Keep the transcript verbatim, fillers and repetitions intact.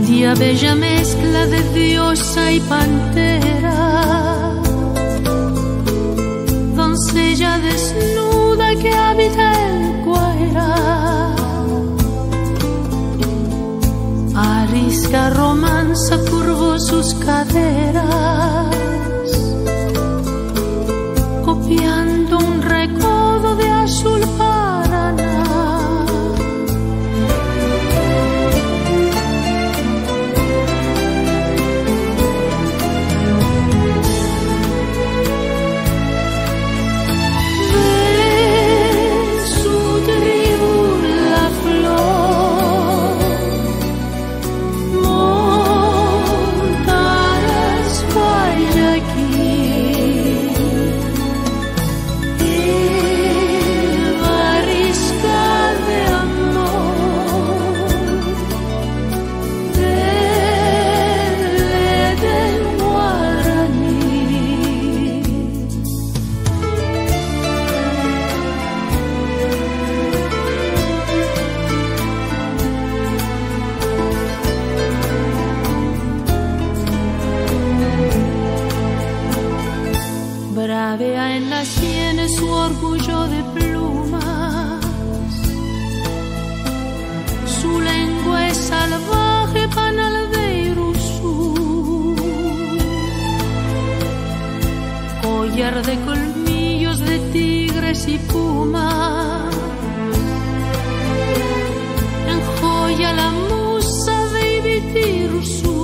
India, bella mezcla de diosa y pantera, doncella desnuda que habita el Guaira, arisca romanza, curvó sus caderas, copiando un recodo de azul Paraná. Bravea en las sienes su orgullo de plumas, su lengua es salvaje, panal de Irusú, collar de colmillos de tigres y pumas, enjoya la musa de Ibitirusú.